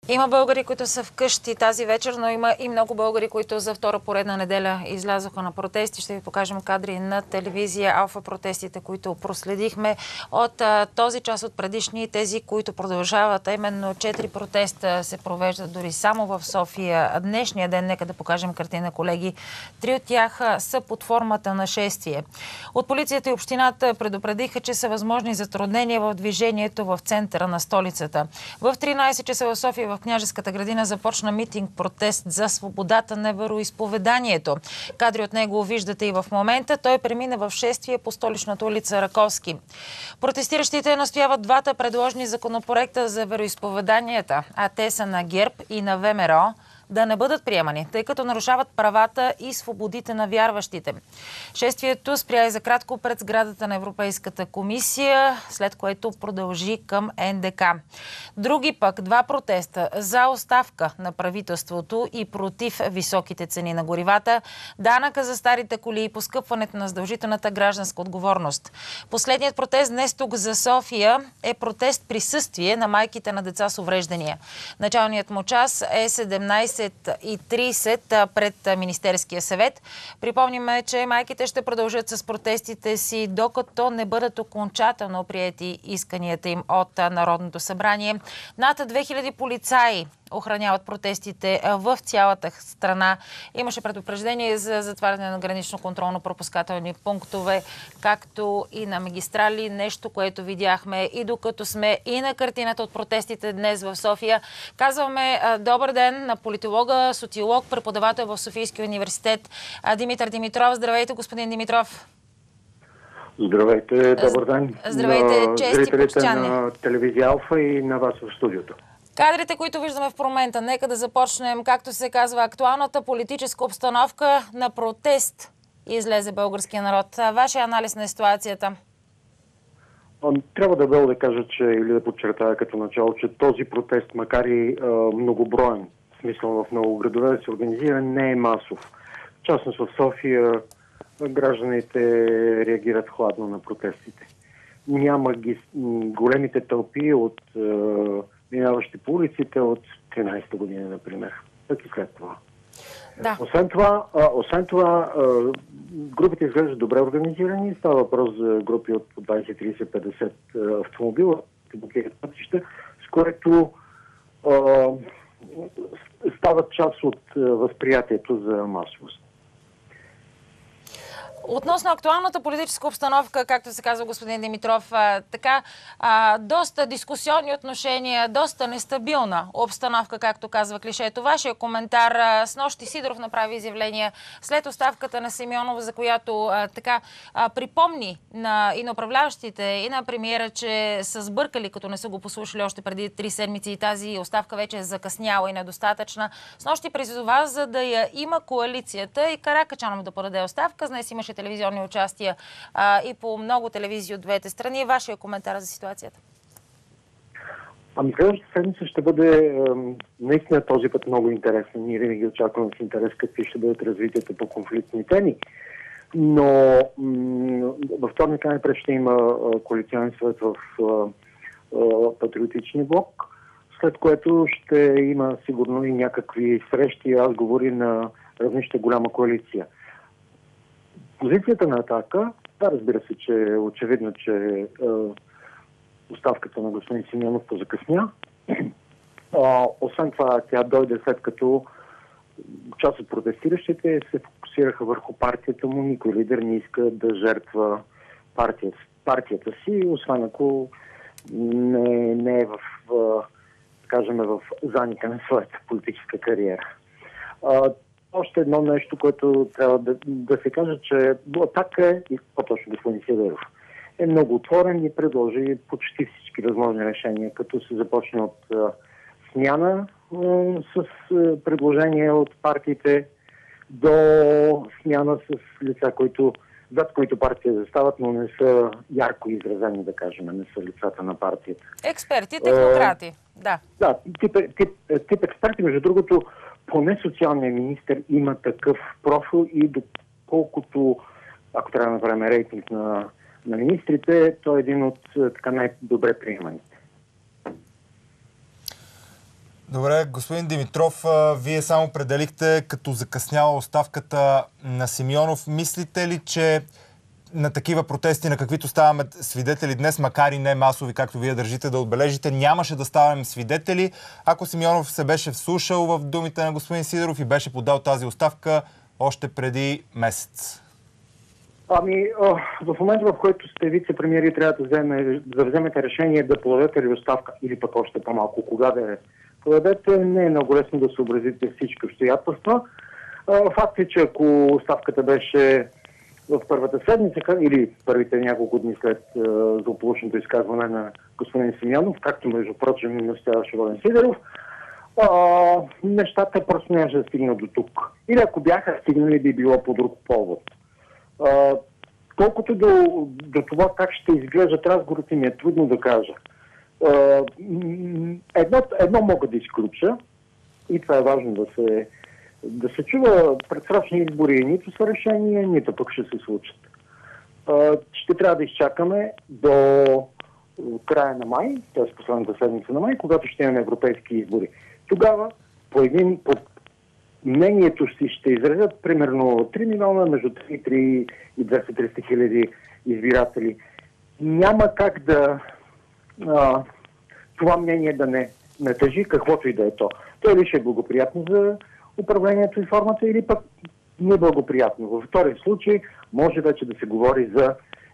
Има българи, които са вкъщи тази вечер, но има и много българи, които за втора поредна неделя излязоха на протести. Ще ви покажем кадри на телевизия Алфа протестите, които проследихме от този час от предишни, тези, които продължават. Именно 4 протеста се провеждат дори само в София. Днешния ден, нека да покажем картина, колеги. 3 от тях са под формата на шествие. От полицията и общината предупредиха, че са възможни затруднения в движението в центъра на столицата. В 13 часа в София в Княжеската градина започна митинг-протест за свободата на вероизповеданието. Кадри от него виждате и в момента. Той премина в шествие по столичната улица Раковски. Протестиращите настояват двата предложени законопроекта за вероизповеданията, а те са на ГЕРБ и на ВМРО, да не бъдат приемани, тъй като нарушават правата и свободите на вярващите. Шествието спря и за кратко пред сградата на Европейската комисия, след което продължи към НДК. Други пък 2 протеста за оставка на правителството и против високите цени на горивата, данъка за старите коли и поскъпването на задължителната гражданска отговорност. Последният протест днес тук за София е протест присъствие на майките на деца с увреждания. Началният му час е 17:30 пред Министерския съвет. Припомниме, че майките ще продължат с протестите си, докато не бъдат окончателно приети исканията им от Народното събрание. Над 2000 полицаи охраняват протестите в цялата страна. Имаше предупреждение за затваряне на гранично-контролно-пропускателни пунктове, както и на магистрали. Нещо, което видяхме и докато сме и на картината от протестите днес в София. Казваме добър ден на политолога, социолог, преподавател в Софийския университет Димитър Димитров. Здравейте, господин Димитров. Здравейте, добър ден. Здравейте, чести почтяни. На телевизия Алфа и на вас в студиото. Кадрите, които виждаме в момента, нека да започнем, както се казва, актуалната политическа обстановка на протест излезе българския народ. Вашия анализ на ситуацията? Трябва да кажа, че или да подчертая като начало, че този протест, макар и многоброен, в смисъл в много градове да се организира, не е масов. В частност в София гражданите реагират хладно на протестите. Няма големите тълпи от минаващи по улиците от 13-та година, например. Так и след това. Да. Освен това, групите изглеждат добре организирани. Става въпрос за групи от 20, 30, 50 автомобила, блокират пътища, с което стават част от възприятието за масовост. Относно актуалната политическа обстановка, както се казва господин Димитров, доста дискусионни отношения, доста нестабилна обстановка, както казва клишето. Вашия коментар: снощи Сидоров направи изявление след оставката на Симеонов, за която припомни и на управляващите, и на премиера, че са сбъркали, като не са го послушали още преди 3 седмици и тази оставка вече е закъсняла и недостатъчна. Снощи призова, за да я има коалицията и Каракачанов да подаде оставка. Днес имаше телевизионни участия и по много телевизии от двете страни. Вашия коментар за ситуацията? Следващата седмица ще бъде наистина този път много интересен. Ние винаги очакваме с интерес какви ще бъдат развитията по конфликтни теми. Но във вторник най-пред ще има коалиционен съвет в Патриотичния блок, след което ще има сигурно и някакви срещи и разговори на равнище голяма коалиция. Позицията на Атака, да, разбира се, че е очевидно, че оставката на господин Симеонов позакъсня. Освен това, тя дойде след като част от протестиращите се фокусираха върху партията му. Никой лидер не иска да жертва партията си, освен ако не е в заника на своята политическа кариера. Още едно нещо, което трябва да се каже, че Атака, и по-точно господин Сидоров, е много отворен и предложи почти всички възможни решения, като се започне от смяна с предложения от партиите до смяна с лица, зад които партия застават, но не са ярко изразени, да кажем, не са лицата на партията. Експерти, технократи, да. Да, тип експерти, между другото, поне социалният министър има такъв профил и доколкото, ако трябва да направим рейтинг на министрите, той е един от най-добре приеманите. Добре, господин Димитров, вие само определихте като закъсняла оставката на Симеонов. Мислите ли, че на такива протести, на каквито ставаме свидетели днес, макар и не масови, както вие държите да отбележите, нямаше да ставаме свидетели, ако Симеонов се беше вслушал в думите на господин Сидеров и беше подал тази оставка още преди месец? В момента, в който сте вице-премиер и трябва да вземете решение да подадете ли оставка или пък още по-малко, кога да я подадете, не е много лесно да съобразите всички обстоятелства. Факт е, че ако оставката беше в първата седмица или първите няколко дни след злополучното изказване на господин Симеонов, както между прочим настояваше Волен Сидеров, нещата просто нямаше да стигнат до тук. Или ако бяха стигнали, би било по друг повод. Колкото до това как ще изглеждат разговорите, ми е трудно да кажа. Едно мога да изключа, и това е важно да се чува: предсрочни избори нито са решения, нито пък ще се случат. Ще трябва да изчакаме до края на май, т.е. последната седмица на май, когато ще имаме европейски избори. Тогава по мнението си ще изразят примерно 3 милиона, между 3 и 200-300 хиляди избиратели. Няма как това мнение да не тежи, каквото и да е то. То или ще е благоприятно за управлението и формата, или пък неблагоприятно. Във втория случай може вече да се говори за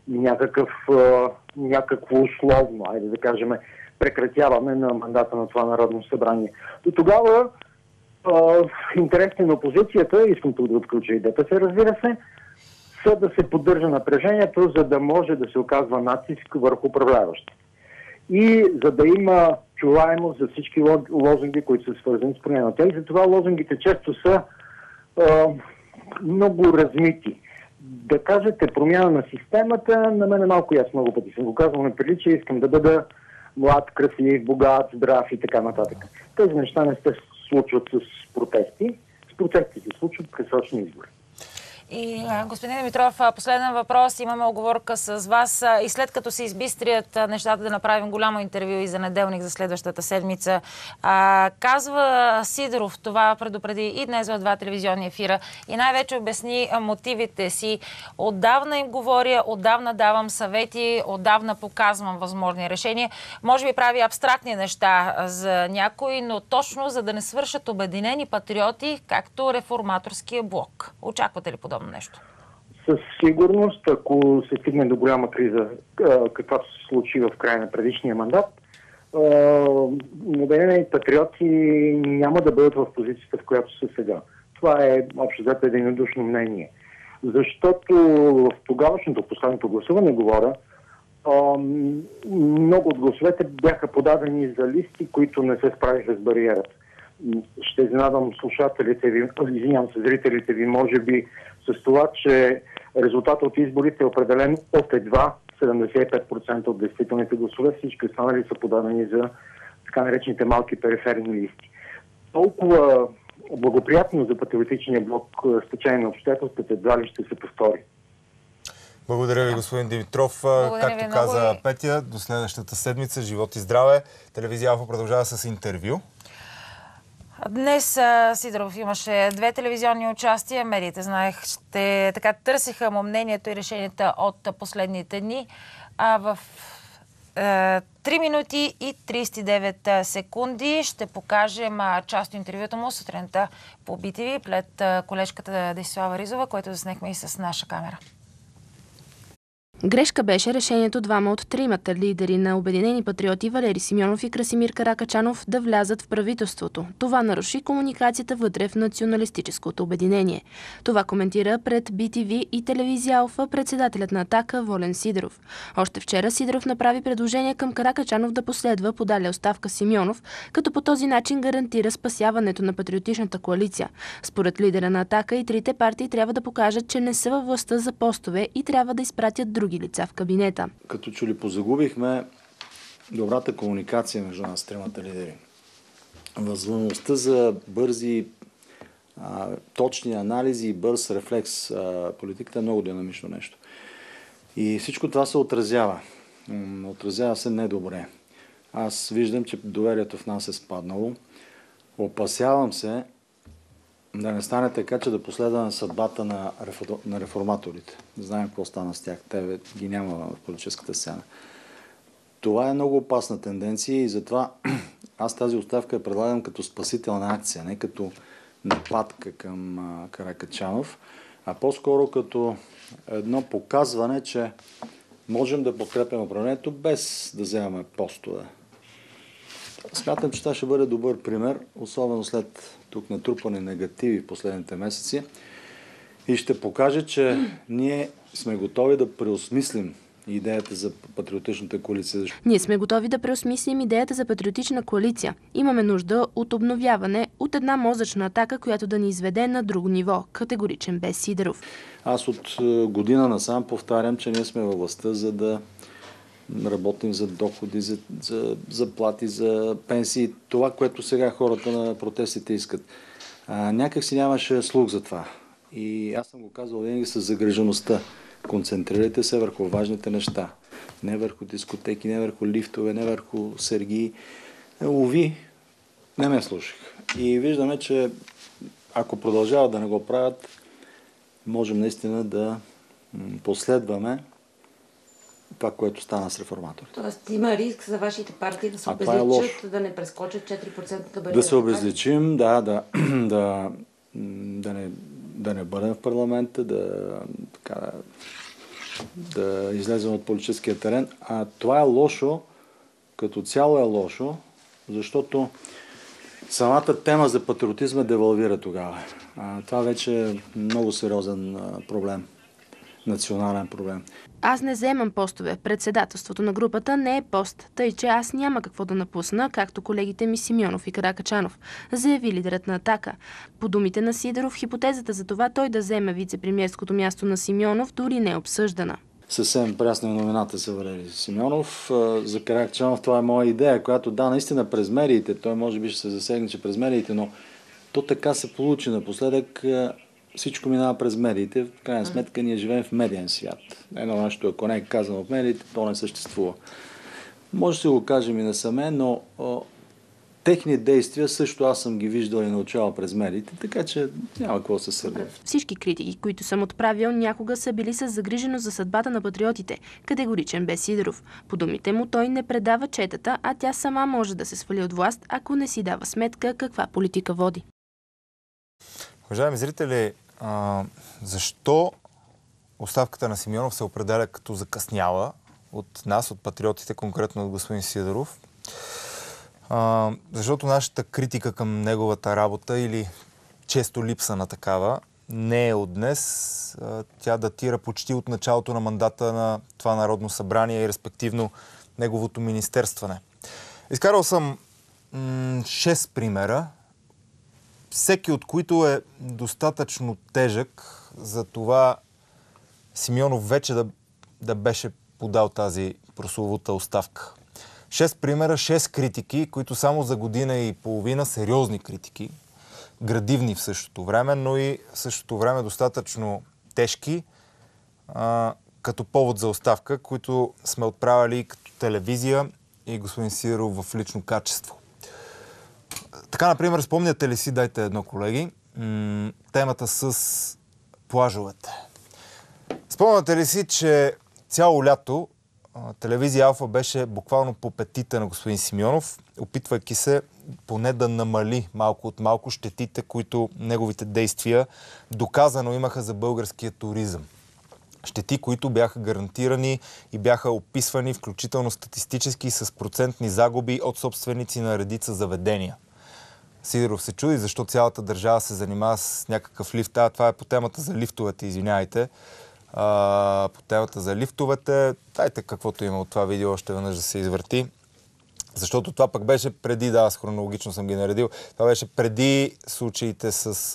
някакво условно, айде да кажем, прекратяване на мандата на това Народно събрание. До тогава интересите на опозицията, искам тук да отключа и ДПС, разбира се, са да се поддържа напрежението, за да може да се оказва натиск върху управляващите. И за да има чуваемост за всички лозунги, които са свързани с промяната. И затова лозунгите често са много размити. Да кажете промяна на системата, на мен е малко ясно, много пъти съм го казвал, не прилича, искам да бъда млад, красив, богат, здрав и така нататък. Тези неща не се случват с протести. С протести се случват предсрочни избори. И господин Димитров, последен въпрос. Имаме оговорка с вас. И след като се избистрят нещата, да направим голямо интервю и за неделник за следващата седмица. Казва Сидеров, това предупреди и днес в 2 телевизионни ефира, и най-вече обясни мотивите си. Отдавна им говоря, отдавна давам съвети, отдавна показвам възможни решения. Може би прави абстрактни неща за някои, но точно за да не свършат обединени патриоти, както реформаторския блок. Очаквате ли подобно нещо? Със сигурност, ако се стигне до голяма криза, каквато се случи в края на предишния мандат, обединени патриоти няма да бъдат в позицията, в която са сега. Това е общо взето единодушно мнение. Защото в тогавашното последното гласуване, много от гласовете бяха подадени за листи, които не се справиха с бариерата. Ще изненадам зрителите ви, може би, с това, че резултатът от изборите е определен от едва 75% от действителните гласове. Всички останали са подадени за така наречените малки периферни листи. Толкова благоприятно за патриотичния блок стечение на обстоятелствата едва ли ще се повтори. Благодаря ви, господин Димитров. Както каза Петя, до следващата седмица. Живот и здраве. Телевизия Алфа продължава с интервю. Днес Сидеров имаше 2 телевизионни участия. Медиите, знаех, така търсиха му мнението и решенията от последните дни. В 3 минути и 39 секунди ще покажем част от интервюто му сутринта по BTV пред колежката Десислава Ризова, което заснехме и с наша камера. Грешка беше решението двама от 3-мата лидери на Обединени патриоти Валери Симеонов и Красимир Каракачанов да влязат в правителството. Това наруши комуникацията вътре в националистическото обединение. Това коментира пред BTV и телевизия Алфа председателят на Атака Волен Сидеров. Още вчера Сидеров направи предложение към Каракачанов да последва подалия оставка Симеонов, като по този начин гарантира спасяването на патриотичната коалиция. Според лидера на Атака и трите партии трябва да покажат, че не са във властта за постове и трябва да изпратят други лица в кабинета. Като че ли позагубихме добрата комуникация между нас, тримата лидери. Възможността за бързи, точни анализи и бърз рефлекс. Политиката е много динамично нещо. И всичко това се отразява. Отразява се недобре. Аз виждам, че доверието в нас е спаднало. Опасявам се да не стане така, че да последва съдбата на реформаторите. Не знаем какво стана с тях. Те ги няма в политическата сцена. Това е много опасна тенденция и затова аз тази оставка я предлагам като спасителна акция, не като нападка към Каракачанов, а по-скоро като едно показване, че можем да подкрепяме управлението без да вземаме постове. Смятам, че това ще бъде добър пример, особено след тук натрупани негативи в последните месеци и ще покаже, че ние сме готови да преосмислим идеята за патриотичната коалиция. Ние сме готови да преосмислим идеята за патриотична коалиция. Имаме нужда от обновяване, от една мозъчна атака, която да ни изведе на друго ниво. Категоричен бе Сидеров. Аз от година насам повтарям, че ние сме във властта, за да работим за доходи, за заплати, за пенсии. Това, което сега хората на протестите искат. Някак си нямаше слух за това. И аз съм го казал винаги с загрижеността. Концентрирайте се върху важните неща. Не върху дискотеки, не върху лифтове, не върху сергии. Уви, не ме слушах. И виждаме, че ако продължават да не го правят, можем наистина да последваме това, което стана с реформаторите. Тоест има риск за вашите партии да се обезличат, да не прескочат 4% бариера. Да се обезличим, да не бъдем в парламента, да излезем от политическия терен. А това е лошо, като цяло е лошо, защото самата тема за патриотизма девалвира тогава. Това вече е много сериозен проблем. Национален проблем. Аз не вземам постове. Председателството на групата не е пост, тъй че аз няма какво да напусна, както колегите ми Симеонов и Каракачанов, заяви лидерът на Атака. По думите на Сидеров, хипотезата за това той да вземе вице-премиерското място на Симеонов дори не е обсъждана. Съвсем прясна новината за Валери Симеонов. За Каракачанов това е моя идея, която наистина през медиите, той може би ще се засегне, че през медиите, но то така се получи напоследък. Всичко минава през медиите. В крайна сметка ние живеем в медиен свят. Едно нещо, ако не е казано в медиите, то не съществува. Може да си го кажем и насаме, но техни действия също аз съм ги виждал и научавал през медиите, така че няма какво се сърдя. Всички критики, които съм отправил, някога са били с загриженост за съдбата на патриотите. Категоричен бе Сидеров. По думите му той не предава четата, а тя сама може да се свали от власт, ако не си дава сметка каква политика води. Уважаеми зрители, защо оставката на Симеонов се определя като закъсняла от нас, от патриотите, конкретно от господин Сидеров? Защото нашата критика към неговата работа или често липса на такава не е от днес. Тя датира почти от началото на мандата на това Народно събрание и респективно неговото министерстване. Изкарал съм 6 примера, всеки от които е достатъчно тежък за това Симеонов вече да беше подал тази прословута оставка. 6 примера, 6 критики, които само за година и половина, сериозни критики, градивни в същото време, но и в същото време достатъчно тежки, като повод за оставка, които сме отправили като телевизия и господин Сидеров в лично качество. Така, например, спомняте ли си, дайте едно, колеги, темата с плажовете. Спомняте ли си, че цяло лято телевизия Алфа беше буквално по петите на господин Симеонов, опитвайки се поне да намали малко от малко щетите, които неговите действия доказано имаха за българския туризъм. Щети, които бяха гарантирани и бяха описвани включително статистически с процентни загуби от собственици на редица заведения. Сидеров се чуди защо цялата държава се занимава с някакъв лифт. Това е по темата за лифтовете, извинявайте. По темата за лифтовете, дайте каквото има от това видео още веднъж да се извърти. Защото това пък беше преди, аз хронологично съм ги наредил, това беше преди случаите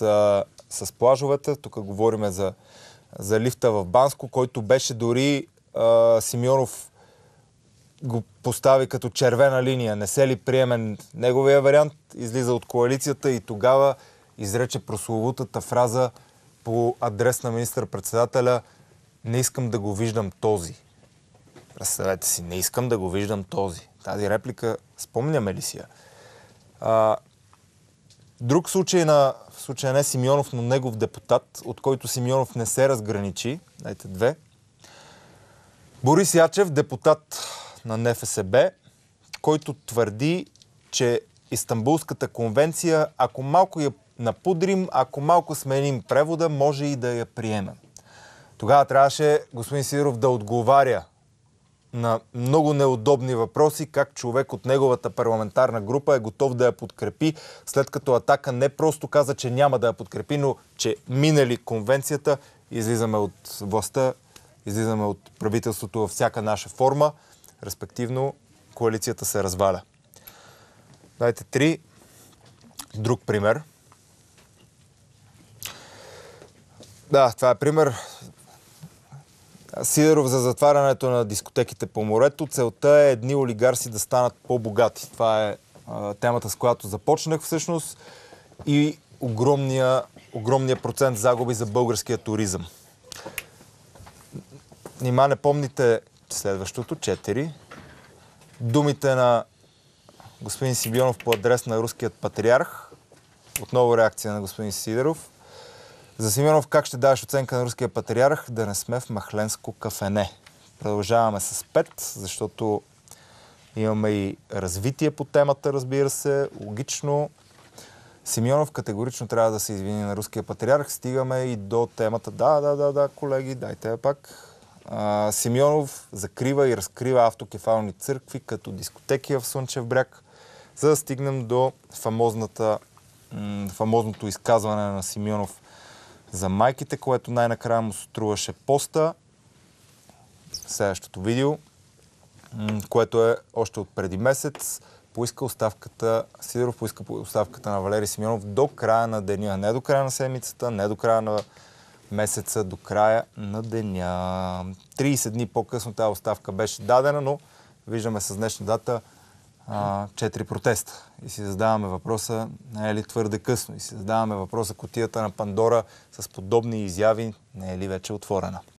с плажовете. Тук говорим за лифта в Банско, който беше дори Симеонов го постави като червена линия. Не се ли приеме неговия вариант, излиза от коалицията и тогава изрече прословутата фраза по адрес на министър-председателя: не искам да го виждам този. Представете си, не искам да го виждам този. Тази реплика, спомняме ли си я? Друг случай в случая не Симеонов, но негов депутат, от който Симеонов не се разграничи. Дайте две. Борис Ячев, депутат на НФСБ, който твърди, че Истанбулската конвенция, ако малко я напудрим, ако малко сменим превода, може и да я приемем. Тогава трябваше господин Сидеров да отговаря на много неудобни въпроси, как човек от неговата парламентарна група е готов да я подкрепи, след като Атака не просто каза, че няма да я подкрепи, но че минали конвенцията, излизаме от властта, излизаме от правителството във всяка наша форма, респективно коалицията се разваля. Дайте три. Друг пример. Да, това е пример. Сидеров за затварянето на дискотеките по морето. Целта е едни олигарси да станат по-богати. Това е темата, с която започнах всъщност. И огромния процент загуби за българския туризъм. Нима не помните следващото, 4. Думите на господин Симеонов по адрес на руският патриарх. Отново реакция на господин Сидеров. За Симеонов, как ще даваш оценка на руския патриарх? Да не сме в махленско кафене. Продължаваме с 5, защото имаме и развитие по темата, разбира се. Логично. Симеонов категорично трябва да се извини на руския патриарх. Стигаме и до темата. Да, колеги, дайте я пак. Симеонов закрива и разкрива автокефални църкви като дискотеки в Слънчев бряг, за да стигнем до фамозното изказване на Симеонов за майките, което най-накрая му струваше поста. Следващото видео, което е още от преди месец, Сидеров поиска оставката на Валери Симеонов до края на деня. Не до края на седмицата, не до края на месеца, до края на деня. 30 дни по-късно тази оставка беше дадена, но виждаме с днешна дата 4 протеста. И си задаваме въпроса, не е ли твърде късно? И си задаваме въпроса, кутията на Пандора с подобни изяви не е ли вече отворена?